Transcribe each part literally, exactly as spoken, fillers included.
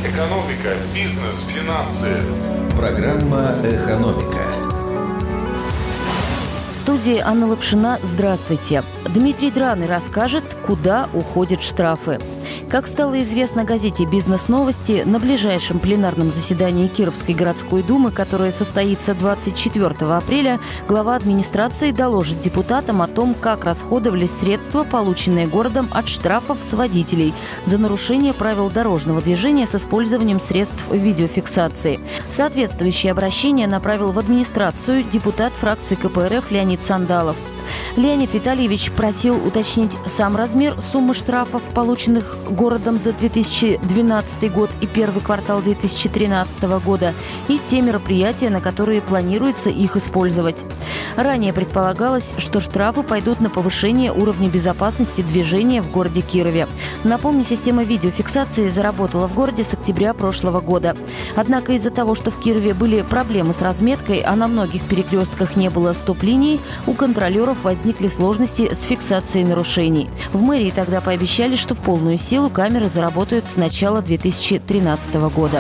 Экономика, бизнес, финансы. Программа «Экономика». В студии Анна Лапшина. Здравствуйте. Дмитрий Драный расскажет, куда уходят штрафы. Как стало известно газете «Бизнес-новости», на ближайшем пленарном заседании Кировской городской думы, которое состоится двадцать четвёртого апреля, глава администрации доложит депутатам о том, как расходовались средства, полученные городом от штрафов с водителей за нарушение правил дорожного движения с использованием средств видеофиксации. Соответствующее обращение направил в администрацию депутат фракции ка пэ эр эф Леонид Сандалов. Леонид Витальевич просил уточнить сам размер суммы штрафов, полученных городом за две тысячи двенадцатый год и первый квартал две тысячи тринадцатого года, и те мероприятия, на которые планируется их использовать. Ранее предполагалось, что штрафы пойдут на повышение уровня безопасности движения в городе Кирове. Напомню, система видеофиксации заработала в городе с октября прошлого года. Однако из-за того, что в Кирове были проблемы с разметкой, а на многих перекрестках не было стоп-линий, у контролеров возникли сложности с фиксацией нарушений. В мэрии тогда пообещали, что в полную силу камеры заработают с начала две тысячи тринадцатого года.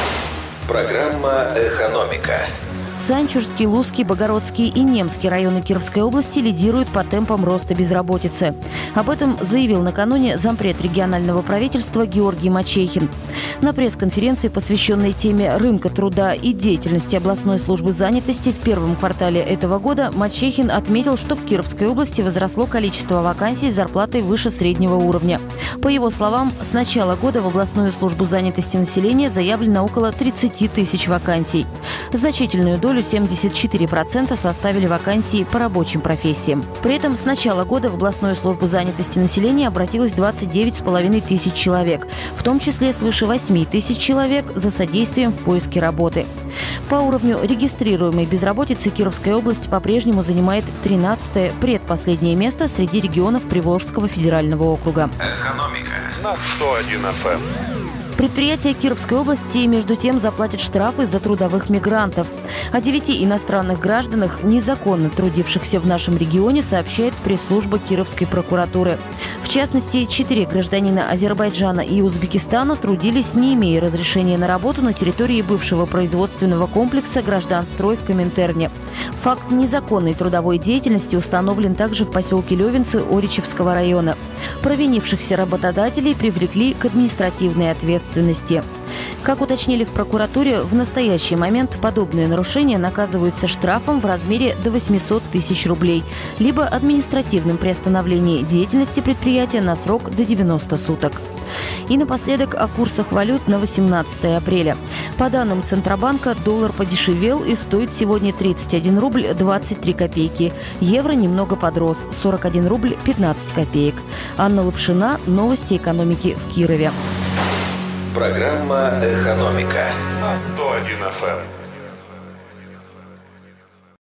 Программа «Экономика». Санчурский, Лузский, Богородский и Немский районы Кировской области лидируют по темпам роста безработицы. Об этом заявил накануне зампред регионального правительства Георгий Мачехин. На пресс-конференции, посвященной теме рынка труда и деятельности областной службы занятости в первом квартале этого года, Мачехин отметил, что в Кировской области возросло количество вакансий с зарплатой выше среднего уровня. По его словам, с начала года в областную службу занятости населения заявлено около тридцати тысяч вакансий. Значительную долю семьдесят четыре процента составили вакансии по рабочим профессиям. При этом с начала года в областную службу занятости населения обратилось двадцать девять с половиной тысяч человек, в том числе свыше восьми тысяч человек за содействием в поиске работы. По уровню регистрируемой безработицы Кировская область по-прежнему занимает тринадцатое, предпоследнее место среди регионов Приволжского федерального округа. Экономика на сто один эф эм. Предприятия Кировской области, между тем, заплатят штрафы за трудовых мигрантов. О девяти иностранных гражданах, незаконно трудившихся в нашем регионе, сообщает пресс-служба Кировской прокуратуры. В частности, четыре гражданина Азербайджана и Узбекистана трудились, не имея разрешения на работу на территории бывшего производственного комплекса «Гражданстрой» в Коминтерне. Факт незаконной трудовой деятельности установлен также в поселке Левинцы Оричевского района. Провинившихся работодателей привлекли к административной ответственности. Как уточнили в прокуратуре, в настоящий момент подобные нарушения наказываются штрафом в размере до восьмисот тысяч рублей, либо административным приостановлением деятельности предприятия на срок до девяноста суток. И напоследок о курсах валют на восемнадцатое апреля. По данным Центробанка, доллар подешевел и стоит сегодня тридцать один рубль двадцать три копейки. Евро немного подрос – сорок один рубль пятнадцать копеек. Анна Лапшина. Новости экономики в Кирове. Программа «Экономика» на сто один эф эм.